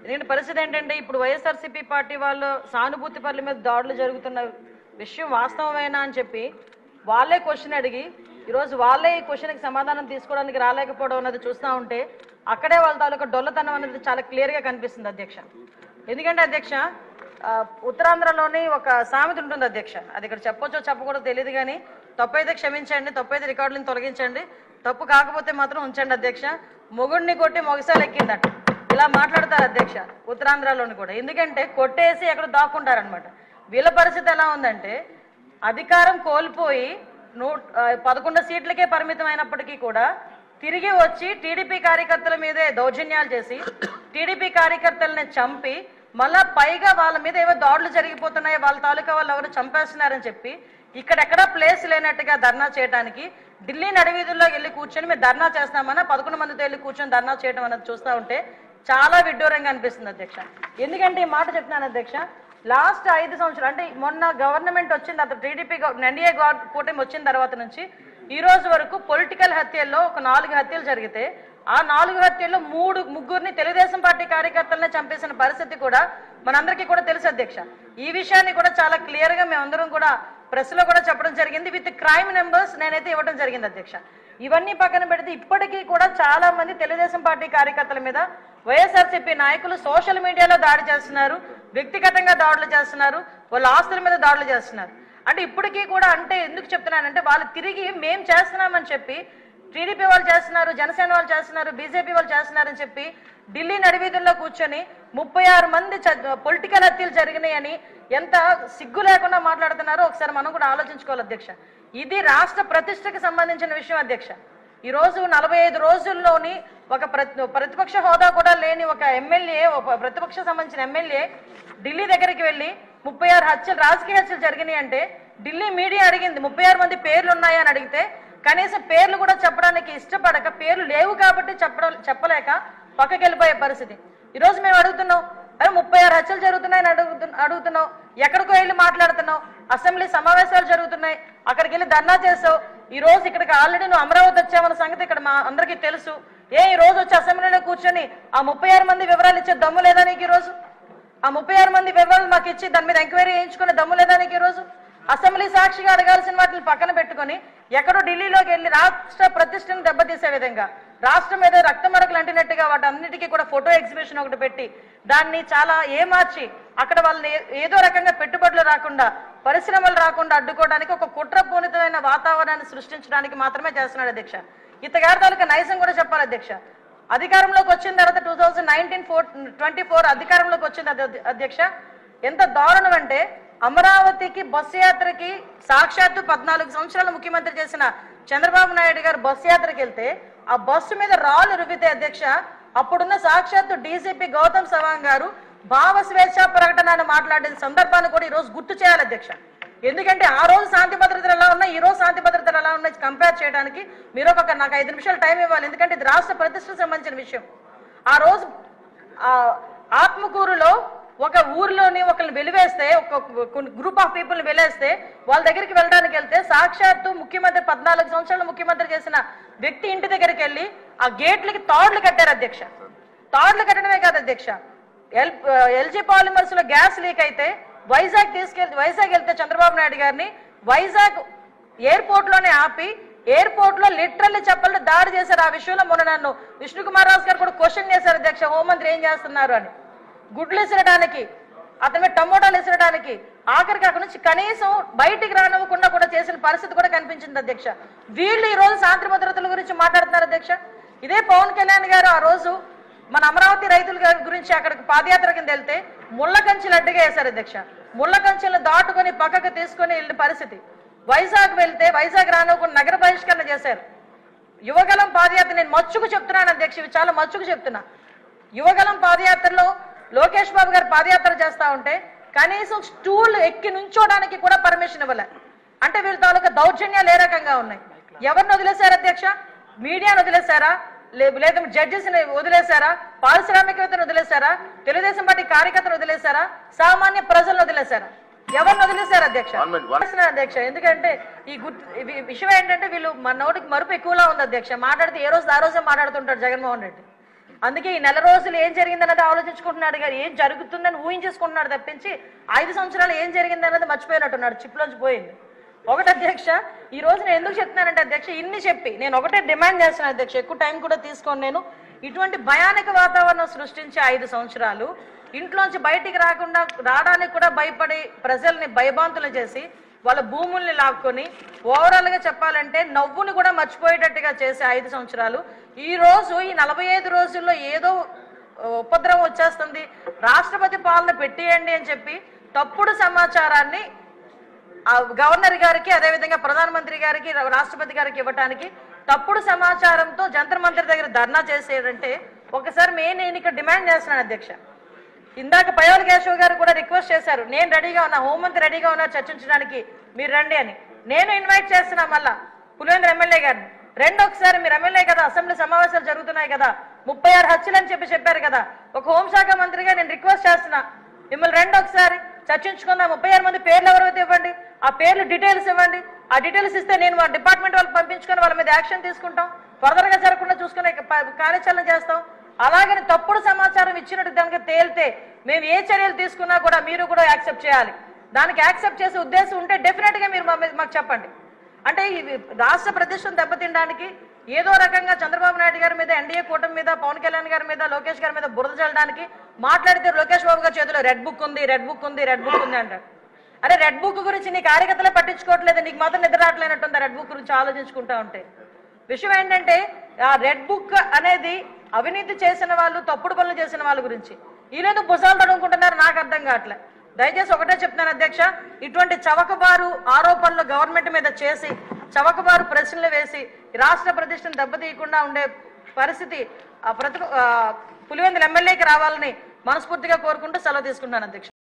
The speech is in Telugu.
ఎందుకంటే పరిస్థితి ఏంటంటే ఇప్పుడు వైఎస్ఆర్సీపీ పార్టీ వాళ్ళు సానుభూతి పనుల మీద దాడులు జరుగుతున్న విషయం వాస్తవమేనా అని చెప్పి వాళ్ళే క్వశ్చన్ అడిగి ఈరోజు వాళ్ళే ఈ క్వశ్చన్కి సమాధానం తీసుకోవడానికి రాలేకపోవడం అన్నది చూస్తూ ఉంటే అక్కడే వాళ్ళ తాలూకా డొల్లతనం అనేది చాలా క్లియర్గా కనిపిస్తుంది అధ్యక్ష. ఎందుకంటే అధ్యక్ష ఉత్తరాంధ్రలోని ఒక సామెత ఉంటుంది అధ్యక్ష, అది ఇక్కడ చెప్పొచ్చో చెప్పకూడదో తెలియదు కానీ తప్పైతే క్షమించండి, తప్పైతే రికార్డులను తొలగించండి, తప్పు కాకపోతే మాత్రం ఉంచండి అధ్యక్ష. మొగుడిని కొట్టి మొగసాలు ఎక్కిందట ఇలా మాట్లాడతారు అధ్యక్ష ఉత్తరాంధ్రలోని కూడా. ఎందుకంటే కొట్టేసి ఎక్కడ దాక్కుంటారనమాట. వీళ్ళ పరిస్థితి ఎలా ఉందంటే అధికారం కోల్పోయి 11 సీట్లకే పరిమితం అయినప్పటికీ కూడా తిరిగి వచ్చి టీడీపీ కార్యకర్తల మీదే దౌర్జన్యాలు చేసి టీడీపీ కార్యకర్తలని చంపి మళ్ళా పైగా వాళ్ళ మీద ఏవో దాడులు జరిగిపోతున్నాయో వాళ్ళ తాలూకా వాళ్ళు ఎవరు చంపేస్తున్నారని చెప్పి ఇక్కడెక్కడా ప్లేస్ లేనట్టుగా ధర్నా చేయడానికి ఢిల్లీ నడివీధుల్లోకి వెళ్ళి కూర్చొని మేము ధర్నా చేస్తామన్నా 11 మందితో వెళ్ళి కూర్చొని ధర్నా చేయడం అన్నది చూస్తూ ఉంటే చాలా విడ్డూరంగా అనిపిస్తుంది అధ్యక్ష. ఎందుకంటే ఈ మాట చెప్తున్నాను అధ్యక్ష, లాస్ట్ 5 సంవత్సరాలు అంటే మొన్న గవర్నమెంట్ వచ్చింది అతను టీడీపీ ఎన్డీఏ కూటమి వచ్చిన తర్వాత నుంచి ఈ రోజు వరకు పొలిటికల్ హత్యల్లో ఒక 4 హత్యలు జరిగితే ఆ 4 హత్యల్లో ముగ్గురిని తెలుగుదేశం పార్టీ కార్యకర్తలనే చంపేసిన పరిస్థితి కూడా మనందరికీ కూడా తెలుసు అధ్యక్ష. ఈ విషయాన్ని కూడా చాలా క్లియర్ గా మేమందరం కూడా ప్రెస్ లో కూడా చెప్పడం జరిగింది, విత్ క్రైమ్ నెంబర్స్ నేనైతే ఇవ్వడం జరిగింది అధ్యక్ష. ఇవన్నీ పక్కన పెడితే ఇప్పటికీ కూడా చాలా మంది తెలుగుదేశం పార్టీ కార్యకర్తల మీద వైఎస్ఆర్సీపీ నాయకులు సోషల్ మీడియాలో దాడి చేస్తున్నారు, వ్యక్తిగతంగా దాడులు చేస్తున్నారు, వాళ్ళ ఆస్తుల మీద దాడులు చేస్తున్నారు. అంటే ఇప్పటికీ కూడా అంటే ఎందుకు చెప్తున్నానంటే వాళ్ళు తిరిగి మేం చేస్తున్నామని చెప్పి టీడీపీ వాళ్ళు చేస్తున్నారు, జనసేన వాళ్ళు చేస్తున్నారు, బీజేపీ వాళ్ళు చేస్తున్నారని చెప్పి ఢిల్లీ నడివీధుల్లో కూర్చొని 36 మంది పొలిటికల్ హత్యలు జరిగినాయని ఎంత సిగ్గు లేకుండా మాట్లాడుతున్నారో ఒకసారి మనం కూడా ఆలోచించుకోవాలి అధ్యక్ష. ఇది రాష్ట్ర ప్రతిష్టకి సంబంధించిన విషయం అధ్యక్ష. ఈ రోజు 45 రోజుల్లోని ఒక ప్రతిపక్ష హోదా కూడా లేని ఒక ఎమ్మెల్యే, ఒక ప్రతిపక్ష సంబంధించిన ఎమ్మెల్యే ఢిల్లీ దగ్గరికి వెళ్ళి 36 హత్యలు రాజకీయ హత్యలు జరిగినాయి అంటే ఢిల్లీ మీడియా అడిగింది 36 మంది పేర్లు ఉన్నాయా అని అడిగితే కనీసం పేర్లు కూడా చెప్పడానికి ఇష్టపడక పేర్లు లేవు కాబట్టి చెప్పలేక పక్కకి వెళ్ళిపోయే పరిస్థితి. ఈరోజు మేము అడుగుతున్నాం, అరే 36 హత్యలు జరుగుతున్నాయని అడుగుతున్నావు, ఎక్కడికో వెళ్ళి మాట్లాడుతున్నావు, అసెంబ్లీ సమావేశాలు జరుగుతున్నాయి అక్కడికి వెళ్ళి ధర్నా చేసావు. ఈ రోజు ఇక్కడికి ఆల్రెడీ నువ్వు అమరావతి వచ్చావన్న సంగతి ఇక్కడ మా అందరికీ తెలుసు. ఈ రోజు వచ్చి అసెంబ్లీలో కూర్చొని ఆ 36 మంది వివరాలు ఇచ్చే దమ్ము లేదా నీకు? ఈ రోజు ఆ 36 మంది వివరాలు మాకు ఇచ్చి దాని మీద ఎంక్వైరీ చేయించుకునే దమ్ము లేదా నీకు? ఈ రోజు అసెంబ్లీ సాక్షిగా అడగాల్సిన వాటిని పక్కన పెట్టుకొని ఎక్కడో ఢిల్లీలోకి వెళ్ళి రాష్ట్ర ప్రతిష్టను దెబ్బతీసే విధంగా రాష్ట్రం మీద రక్తమరకలు అంటినట్టుగా వాటి అన్నిటికీ కూడా ఫోటో ఎగ్జిబిషన్ ఒకటి పెట్టి దాన్ని చాలా ఏమార్చి అక్కడ వాళ్ళని ఏదో రకంగా పెట్టుబడులు రాకుండా పరిశ్రమలు రాకుండా అడ్డుకోవడానికి ఒక కుట్రపూరితమైన వాతావరణాన్ని సృష్టించడానికి మాత్రమే చేస్తున్నాడు అధ్యక్ష. ఇతగారి తాలూకా నైజం కూడా చెప్పాలి అధ్యక్ష. అధికారంలోకి వచ్చిన తర్వాత 2024 అధికారంలోకి వచ్చింది అధ్యక్ష. ఎంత దారుణం అంటే అమరావతికి బస్సు యాత్రకి సాక్షాత్తు 14 సంవత్సరాలు ముఖ్యమంత్రి చేసిన చంద్రబాబు నాయుడు గారు బస్సు యాత్రకి వెళ్తే ఆ బస్సు మీద రాళ్ళు రువ్వితే అధ్యక్ష అప్పుడున్న సాక్షాత్తు డీసీపీ గౌతమ్ సవాంగ్ గారు భావ స్వేచ్ఛ ప్రకటన మాట్లాడిన సందర్భాన్ని కూడా ఈ రోజు గుర్తు చేయాలి అధ్యక్ష. ఎందుకంటే ఆ రోజు శాంతి భద్రతలు ఎలా ఉన్నాయి, ఈ రోజు శాంతి భద్రతలు ఎలా ఉన్నాయి కంపేర్ చేయడానికి మీరు నాకు 5 నిమిషాలు టైం ఇవ్వాలి. ఎందుకంటే ఇది రాష్ట్ర ప్రతిష్టకు సంబంధించిన విషయం. ఆ రోజు ఆత్మకూరులో ఒక ఊర్లోని ఒకరిని వెలివేస్తే ఒక గ్రూప్ ఆఫ్ పీపుల్ వెలేస్తే వాళ్ళ దగ్గరికి వెళ్ళడానికి వెళ్తే సాక్షాత్తు ముఖ్యమంత్రి 14 సంవత్సరాలు ముఖ్యమంత్రి చేసిన వ్యక్తి ఇంటి దగ్గరికి వెళ్ళి ఆ గేట్లకి తాడులు కట్టారు అధ్యక్ష. తాడులు కట్టడమే కాదు అధ్యక్ష, ఎల్జీ పాలిమర్స్ లో గ్యాస్ లీక్ అయితే వైజాగ్ వెళ్తే చంద్రబాబు నాయుడు గారిని వైజాగ్ ఎయిర్పోర్ట్ లోనే ఆపి ఎయిర్పోర్ట్ లో లిటరల్లీ చెప్పలు దాడి చేశారు. ఆ విషయంలో మొన్న నన్ను విష్ణుకుమార్ రాజు గారు కూడా క్వశ్చన్ చేశారు అధ్యక్ష, హోంమంత్రి ఏం చేస్తున్నారు అని. గుడ్లు ఇసరడానికి, అతని మీద టమోటాలు ఇసరడానికి, ఆఖరికి అక్కడి నుంచి కనీసం బయటికి రానివ్వకుండా కూడా చేసిన పరిస్థితి కూడా కనిపించింది అధ్యక్ష. వీళ్ళు ఈ రోజు శాంతి భద్రతల గురించి మాట్లాడుతున్నారు అధ్యక్ష. ఇదే పవన్ కళ్యాణ్ గారు ఆ రోజు మన అమరావతి రైతుల గురించి అక్కడికి పాదయాత్ర కింద వెళ్తే ముళ్ళ కంచెలు అడ్డుగా వేశారు అధ్యక్ష. ముళ్ళ కంచెలు దాటుకొని పక్కకు తీసుకొని వెళ్ళిన పరిస్థితి. వైజాగ్ వెళ్తే వైజాగ్ రానివ్వకుండా నగర బహిష్కరణ చేశారు. యువగలం పాదయాత్ర నేను మచ్చుకు చెప్తున్నాను అధ్యక్ష, ఇవి చాలా మచ్చుకు చెప్తున్నా. యువగలం పాదయాత్రలో లోకేష్ బాబు గారు పాదయాత్ర చేస్తా ఉంటే కనీసం స్టూల్ ఎక్కి నుంచోడానికి కూడా పర్మిషన్ ఇవ్వలే. అంటే వీళ్ళ తాలూకా దౌర్జన్యాలు ఏ రకంగా ఉన్నాయి? ఎవరిని వదిలేశారు అధ్యక్ష? మీడియాను వదిలేశారా, లేదా జడ్జెస్ ని వదిలేశారా, పారిశ్రామికవేత్తను వదిలేశారా, తెలుగుదేశం పార్టీ కార్యకర్తలు వదిలేశారా, సామాన్య ప్రజలను వదిలేశారా? ఎవరిని వదిలేశారు అధ్యక్ష? అధ్యక్ష ఎందుకంటే ఈ విషయం ఏంటంటే వీళ్ళు మన నోటికి మరుపు ఎక్కువలా ఉంది అధ్యక్ష. మాట్లాడితే ఏ రోజు ఆ రోజే మాట్లాడుతుంటాడు జగన్మోహన్ రెడ్డి. అందుకే ఈ నెల రోజులు ఏం జరిగిందన్నది ఆలోచించుకుంటున్నాడు గారు, ఏం జరుగుతుందని ఊహించేసుకుంటున్నాడు తప్పించి 5 సంవత్సరాలు ఏం జరిగిందన్నది మర్చిపోయినట్టున్నాడు, చిప్లోంచి పోయింది. ఒకటి అధ్యక్ష, ఈ రోజు నేను ఎందుకు చెప్తున్నానంటే అధ్యక్ష, ఇన్ని చెప్పి నేను ఒకటే డిమాండ్ చేస్తున్నాను అధ్యక్ష, ఎక్కువ టైం కూడా తీసుకోను నేను. ఇటువంటి భయానక వాతావరణం సృష్టించే 5 సంవత్సరాలు ఇంట్లోంచి బయటికి రావడానికి కూడా భయపడి ప్రజల్ని భయభాంతులు చేసి వాళ్ళ భూముల్ని లాక్కొని ఓవరాల్ గా చెప్పాలంటే నవ్వుని కూడా మర్చిపోయేటట్టుగా చేసే 5 సంవత్సరాలు ఈ రోజు ఈ 45 రోజుల్లో ఏదో ఉపద్రవం వచ్చేస్తుంది, రాష్ట్రపతి పాలన పెట్టేయండి అని చెప్పి తప్పుడు సమాచారాన్ని గవర్నర్ గారికి అదేవిధంగా ప్రధానమంత్రి గారికి రాష్ట్రపతి గారికి ఇవ్వడానికి తప్పుడు సమాచారంతో జంతర్ మంతర్ దగ్గర ధర్నా చేసేదంటే ఒకసారి నేను ఇక్కడ డిమాండ్ చేస్తున్నాను అధ్యక్ష. ఇందాక పయోల్ కేశవ్ గారు కూడా రిక్వెస్ట్ చేశారు, నేను రెడీగా ఉన్నా, హోంమంత్రి రెడీగా ఉన్నారు చర్చించడానికి, మీరు రండి అని. నేను ఇన్వైట్ చేస్తున్నా మళ్ళా పులివెందుల ఎమ్మెల్యే గారిని, రెండు ఒకసారి మీరు ఎమ్మెల్యే కదా, అసెంబ్లీ సమావేశాలు జరుగుతున్నాయి కదా, 36 హత్యలు అని చెప్పారు కదా, ఒక హోంశాఖ మంత్రిగా నేను రిక్వెస్ట్ చేస్తున్నా మిమ్మల్ని రెండు ఒకసారి చర్చించుకుందాం. 36 మంది పేర్లు ఎవరైతే ఇవ్వండి, ఆ పేర్లు డీటెయిల్స్ ఇవ్వండి, ఆ డీటెయిల్స్ ఇస్తే నేను మా డిపార్ట్మెంట్ వాళ్ళకి పంపించుకొని వాళ్ళ మీద యాక్షన్ తీసుకుంటాం, ఫర్దర్ గా జరగకుండా చూసుకునే కార్యాచరణ చేస్తాం. అలాగని తప్పుడు సమాచారం ఇచ్చినట్టు దానికి తేలితే మేము ఏ చర్యలు తీసుకున్నా కూడా మీరు కూడా యాక్సెప్ట్ చేయాలి. దానికి యాక్సెప్ట్ చేసే ఉద్దేశం ఉంటే డెఫినెట్ గా మీరు మాకు చెప్పండి. అంటే ఈ రాష్ట్ర ప్రతిష్టను దెబ్బతినడానికి ఏదో రకంగా చంద్రబాబు నాయుడు గారి మీద, ఎన్డీఏ కూటమి మీద, పవన్ కళ్యాణ్ గారి మీద, లోకేష్ గారి మీద బురద చల్లడానికి మాట్లాడితే లోకేష్ బాబు గారి చేతిలో రెడ్ బుక్ ఉంది అంటారు. అరే రెడ్ బుక్ గురించి నీ కార్యకర్తలే పట్టించుకోవట్లేదు, నీకు మాత్రం నిద్ర రావట్లేనట్టుంది రెడ్ బుక్ గురించి ఆలోచించుకుంటా ఉంటే. విషయం ఏంటంటే ఆ రెడ్ బుక్ అనేది అవినీతి చేసిన వాళ్ళు, తప్పుడు పనులు చేసిన వాళ్ళ గురించి. ఈరోజు భుజాలు తడుముకుంటున్నారు, నాకు అర్థం కావట్లే. దయచేసి ఒకటే చెప్తున్నాను అధ్యక్ష, ఇటువంటి చవకబారు ఆరోపణలు గవర్నమెంట్ మీద చేసి చవకబారు ప్రశ్నలు వేసి రాష్ట్ర ప్రతిష్టను దెబ్బతీయకుండా ఉండే పరిస్థితి పులివెందుల ఎమ్మెల్యేకి రావాలని మనస్ఫూర్తిగా కోరుకుంటూ సెలవు తీసుకుంటాను అధ్యక్ష.